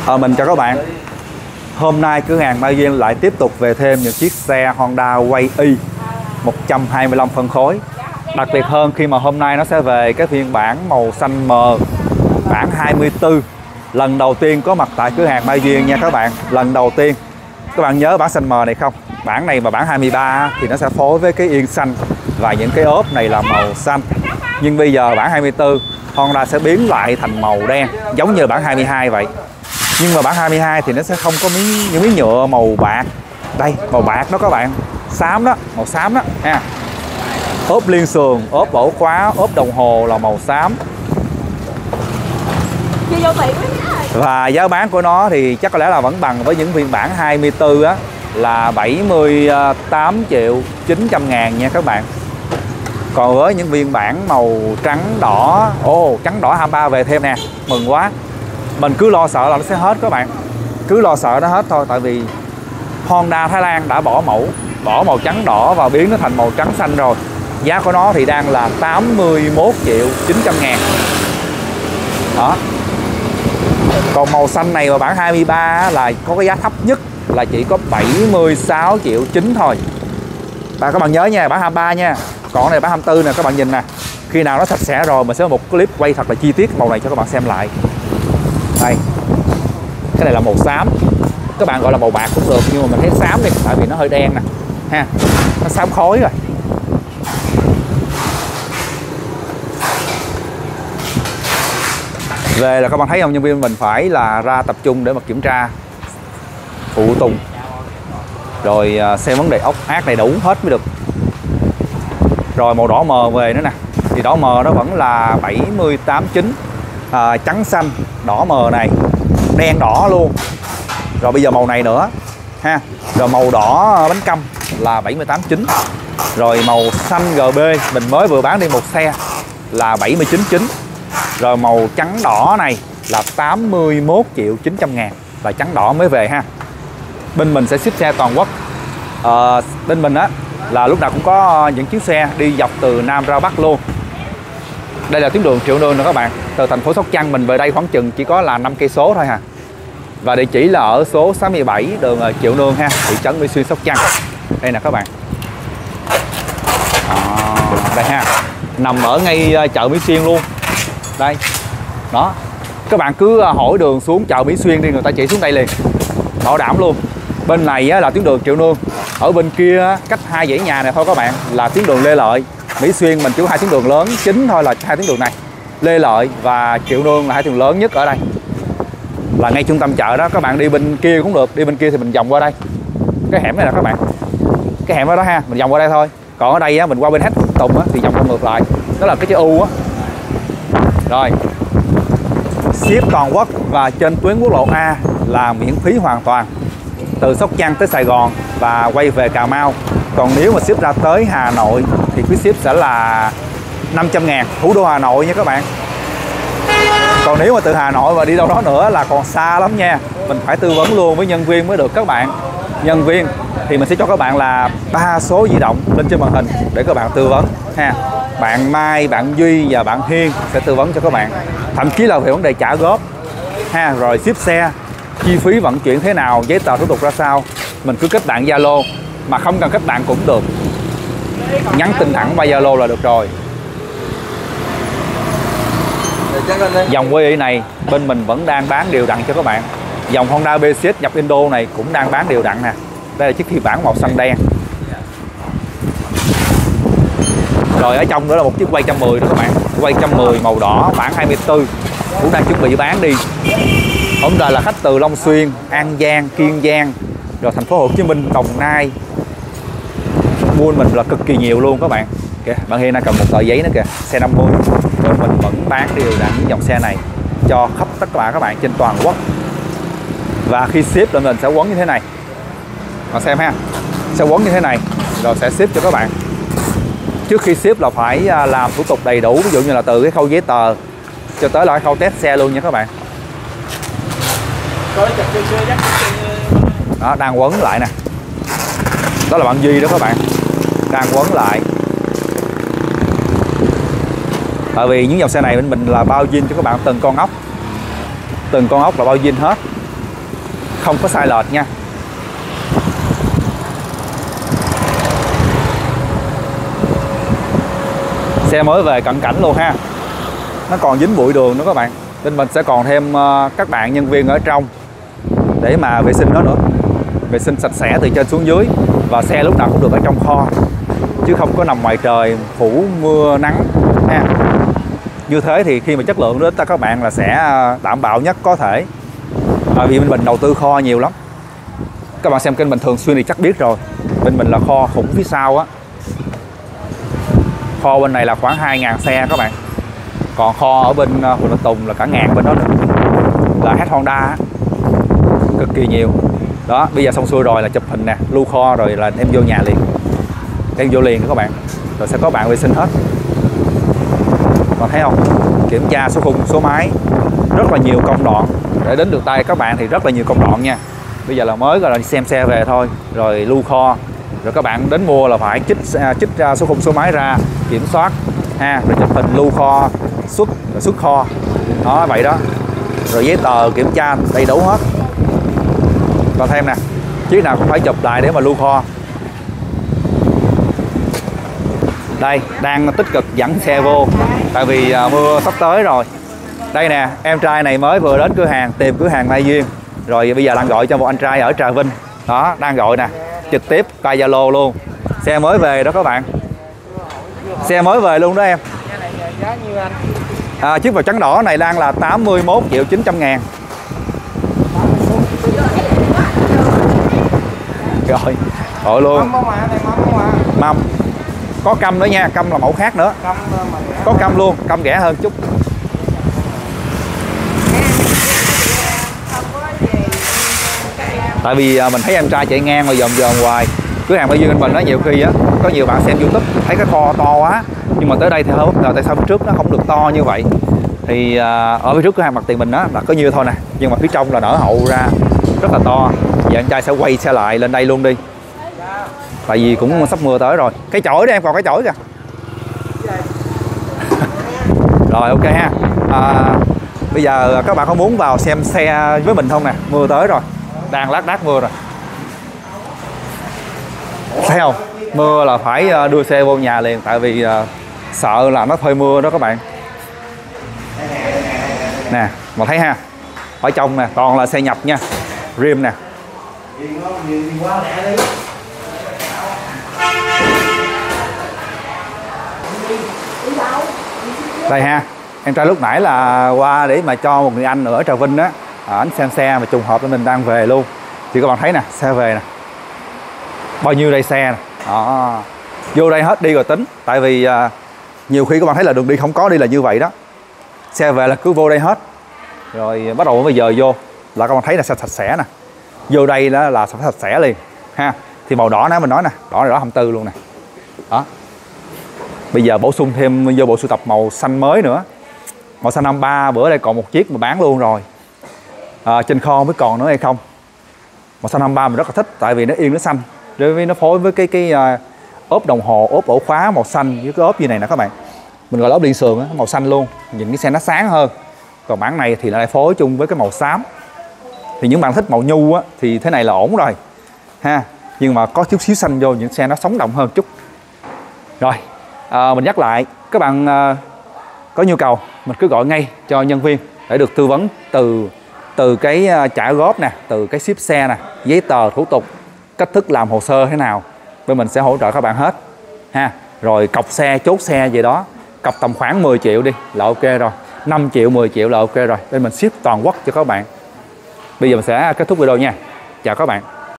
Mình chào các bạn. Hôm nay cửa hàng Mai Duyên lại tiếp tục về thêm những chiếc xe Honda Way Y 125 phân khối. Đặc biệt hơn khi mà hôm nay nó sẽ về cái phiên bản màu xanh mờ, bản 24. Lần đầu tiên có mặt tại cửa hàng Mai Duyên nha các bạn. Lần đầu tiên. Các bạn nhớ bản xanh mờ này không? Bản này mà bản 23 thì nó sẽ phối với cái yên xanh và những cái ốp này là màu xanh. Nhưng bây giờ bản 24 Honda sẽ biến lại thành màu đen giống như bản 22 vậy. Nhưng mà bản 22 thì nó sẽ không có những miếng nhựa màu bạc. Đây, màu bạc đó các bạn. Xám đó, màu xám đó ha. Ốp liên sườn, ốp ổ khóa, ốp đồng hồ là màu xám. Và giá bán của nó thì chắc có lẽ là vẫn bằng với những phiên bản 24 á, là 78 triệu 900 ngàn nha các bạn. Còn với những phiên bản màu trắng đỏ, trắng đỏ 23 về thêm nè, mừng quá. Mình cứ lo sợ là nó sẽ hết các bạn. Cứ lo sợ nó hết thôi. Tại vì Honda Thái Lan đã bỏ màu trắng đỏ và biến nó thành màu trắng xanh rồi. Giá của nó thì đang là 81 triệu 900 ngàn. Đó. Còn màu xanh này mà bản 23 là có cái giá thấp nhất là chỉ có 76 triệu 9 thôi. Và các bạn nhớ nha, bản 23 nha. Còn này bản 24 nè, các bạn nhìn nè. Khi nào nó sạch sẽ rồi mình sẽ có một clip quay thật là chi tiết màu này cho các bạn xem lại. Đây. Cái này là màu xám. Các bạn gọi là màu bạc cũng được, nhưng mà mình thấy xám đi, tại vì nó hơi đen nè ha. Nó xám khói rồi. Về là các bạn thấy không, nhân viên mình phải là ra tập trung để mà kiểm tra phụ tùng, rồi xem vấn đề ốc ác đầy đủ hết mới được. Rồi màu đỏ mờ về nữa nè. Thì đỏ mờ nó vẫn là 78.9, trắng xanh, đỏ mờ này, đen đỏ luôn. Rồi bây giờ màu này nữa ha. Rồi màu đỏ bánh căm là 78.9. Rồi màu xanh GB mình mới vừa bán đi một xe là 79.9. Rồi màu trắng đỏ này là 81 triệu 900 ngàn. Là trắng đỏ mới về ha. Bên mình sẽ ship xe toàn quốc. Bên mình á là lúc nào cũng có những chiếc xe đi dọc từ Nam ra Bắc luôn. Đây là tuyến đường Triệu Nương nè các bạn. Từ thành phố Sóc Trăng mình về đây khoảng chừng chỉ có là 5 cây số thôi hà. Và địa chỉ là ở số 67 đường Triệu Nương ha, thị trấn Mỹ Xuyên, Sóc Trăng. Đây nè các bạn. Đây ha. Nằm ở ngay chợ Mỹ Xuyên luôn. Đây. Đó. Các bạn cứ hỏi đường xuống chợ Mỹ Xuyên đi, người ta chỉ xuống đây liền. Bảo đảm luôn. Bên này là tuyến đường Triệu Nương. Ở bên kia cách 2 dãy nhà này thôi các bạn là tuyến đường Lê Lợi. Mỹ Xuyên mình chỉ có 2 tuyến đường lớn chính thôi, là 2 tuyến đường này. Lê Lợi và Triệu Nương là 2 tuyến lớn nhất ở đây. Là ngay trung tâm chợ đó, các bạn đi bên kia cũng được. Đi bên kia thì mình vòng qua đây. Cái hẻm này nè các bạn. Cái hẻm đó ha, mình vòng qua đây thôi. Còn ở đây á, mình qua bên hết Tùng á, thì vòng qua ngược lại. Đó là cái chữ U á. Rồi. Ship toàn quốc và trên tuyến quốc lộ A là miễn phí hoàn toàn. Từ Sóc Trăng tới Sài Gòn và quay về Cà Mau. Còn nếu mà ship ra tới Hà Nội thì phí ship sẽ là 500 ngàn, thủ đô Hà Nội nha các bạn. Còn nếu mà từ Hà Nội mà đi đâu đó nữa là còn xa lắm nha. Mình phải tư vấn luôn với nhân viên mới được các bạn. Nhân viên thì mình sẽ cho các bạn là 3 số di động lên trên màn hình để các bạn tư vấn ha. Bạn Mai, bạn Duy và bạn Hiên sẽ tư vấn cho các bạn. Thậm chí là về vấn đề trả góp ha, rồi ship xe, chi phí vận chuyển thế nào, giấy tờ thủ tục ra sao. Mình cứ kết bạn Zalo, mà không cần kết bạn cũng được. Nhắn tin thẳng qua Zalo là được rồi. Dòng Way Y này bên mình vẫn đang bán đều đặn cho các bạn. Dòng Honda BCX nhập Indo này cũng đang bán đều đặn nè. Đây là chiếc phiên bản màu xanh đen. Rồi ở trong nữa là một chiếc Way 110 đó các bạn. Way 110 màu đỏ bản 24 cũng đang chuẩn bị bán đi. Hôm nay là khách từ Long Xuyên, An Giang, Kiên Giang, rồi thành phố Hồ Chí Minh, Đồng Nai mua mình là cực kỳ nhiều luôn các bạn. Kìa, bạn Hiên đang cầm một tờ giấy nữa kìa, xe 50. Rồi mình vẫn bán đều đặn những dòng xe này cho khắp tất cả các bạn trên toàn quốc. Và khi ship là mình sẽ quấn như thế này. Bạn xem ha. Sẽ quấn như thế này rồi sẽ ship cho các bạn. Trước khi ship là phải làm thủ tục đầy đủ, ví dụ như là từ cái khâu giấy tờ cho tới là cái khâu test xe luôn nha các bạn. Đó, đang quấn lại nè. Đó là bạn Duy đó các bạn. Đang quấn lại. Tại vì những dòng xe này bên mình là bao zin cho các bạn từng con ốc. Từng con ốc là bao zin hết. không có sai lệch nha. Xe mới về cận cảnh luôn ha. Nó còn dính bụi đường nữa các bạn. Bên mình sẽ còn thêm các bạn nhân viên ở trong để mà vệ sinh nó nữa. Vệ sinh sạch sẽ từ trên xuống dưới. Và xe lúc nào cũng được ở trong kho, chứ không có nằm ngoài trời phủ mưa nắng ha. Như thế thì khi mà chất lượng đến các bạn là sẽ đảm bảo nhất có thể. Bởi vì bên mình đầu tư kho nhiều lắm. Các bạn xem kênh mình thường xuyên thì chắc biết rồi. Bên mình là kho khủng phía sau á. Kho bên này là khoảng 2.000 xe các bạn. Còn kho ở bên Phường Tân Tùng là cả ngàn bên đó nữa. Là hết Honda á. Cực kỳ nhiều. Đó, bây giờ xong xuôi rồi là chụp hình nè, lưu kho rồi là em vô nhà liền. Em vô liền các bạn. Rồi sẽ có bạn vệ sinh hết. Còn thấy không? Kiểm tra số khung, số máy. Rất là nhiều công đoạn. Để đến được tay các bạn thì rất là nhiều công đoạn nha. Bây giờ là mới gọi là xem xe về thôi. Rồi lưu kho. Rồi các bạn đến mua là phải trích ra số khung số máy ra, kiểm soát ha, rồi chụp hình lưu kho, xuất kho. Đó vậy đó. Rồi giấy tờ kiểm tra đầy đủ hết. Còn thêm nè, chiếc nào cũng phải chụp lại để mà lưu kho. Đây, đang tích cực dẫn xe vô. Tại vì mưa sắp tới rồi. Đây nè, em trai này mới vừa đến cửa hàng, tìm cửa hàng Mai Duyên. Rồi bây giờ đang gọi cho một anh trai ở Trà Vinh. Đó, đang gọi nè, trực tiếp qua Zalo luôn. Xe mới về đó các bạn. Xe mới về luôn đó em. Chiếc màu trắng đỏ này đang là 81.900.000. Rồi, rồi luôn. Mâm. Có căm nữa nha, căm là mẫu khác nữa. Có căm luôn, căm rẻ hơn chút. Tại vì mình thấy em trai chạy ngang mà dòm hoài. Cửa hàng Mai Duyên anh mình đó, nhiều khi á, có nhiều bạn xem YouTube thấy cái kho to quá, nhưng mà tới đây thì không ngờ tại sao phía trước nó không được to như vậy. Thì ở phía trước cửa hàng mặt tiền mình á là có nhiêu thôi nè, nhưng mà phía trong là nở hậu ra rất là to. Giờ anh trai sẽ quay xe lại lên đây luôn đi. Tại vì cũng sắp mưa tới rồi. Cái chổi đó em, còn cái chổi kìa. Rồi ok ha. Bây giờ các bạn có muốn vào xem xe với mình không nè? Mưa tới rồi, đang lác đác mưa rồi. Thấy không? Mưa là phải đưa xe vô nhà liền. Tại vì sợ là nó phơi mưa đó các bạn. Nè, mà thấy ha. Ở trong nè, toàn là xe nhập nha. Rim nè. Đây ha. Em trai lúc nãy là qua để mà cho một người anh nữa ở Trà Vinh á, ảnh xem xe mà trùng hợp với mình đang về luôn. Thì các bạn thấy nè, xe về nè. Bao nhiêu đây xe nè. Đó. Vô đây hết đi rồi tính. Tại vì nhiều khi các bạn thấy là đường đi không có đi là như vậy đó. Xe về là cứ vô đây hết. Rồi bắt đầu bây giờ vô là các bạn thấy là sạch sẽ nè. Vô đây là sạch sẽ liền ha. Thì màu đỏ nãy mình nói nè, đỏ này đỏ 24 luôn nè. Đó. Bây giờ bổ sung thêm vô bộ sưu tập màu xanh mới nữa. Màu xanh 53, bữa đây còn một chiếc mà bán luôn rồi. Trên kho mới còn nữa hay không. Màu xanh 53 mình rất là thích, tại vì nó yên nó xanh. Rồi nó phối với cái ốp đồng hồ, ốp ổ khóa màu xanh với cái ốp như này nè các bạn. Mình gọi là ốp điện sườn á, màu xanh luôn. Nhìn cái xe nó sáng hơn. Còn bản này thì lại phối chung với cái màu xám. Thì những bạn thích màu nhu á thì thế này là ổn rồi ha. Nhưng mà có chút xíu xanh vô, những xe nó sống động hơn chút. Rồi, mình nhắc lại, các bạn có nhu cầu mình cứ gọi ngay cho nhân viên để được tư vấn từ cái trả góp nè, từ cái ship xe nè, giấy tờ, thủ tục, cách thức làm hồ sơ thế nào, bên mình sẽ hỗ trợ các bạn hết ha. Rồi cọc xe, chốt xe gì đó, cọc tầm khoảng 10 triệu đi là ok rồi, 5 triệu, 10 triệu là ok rồi, bên mình ship toàn quốc cho các bạn. Bây giờ mình sẽ kết thúc video nha. Chào các bạn.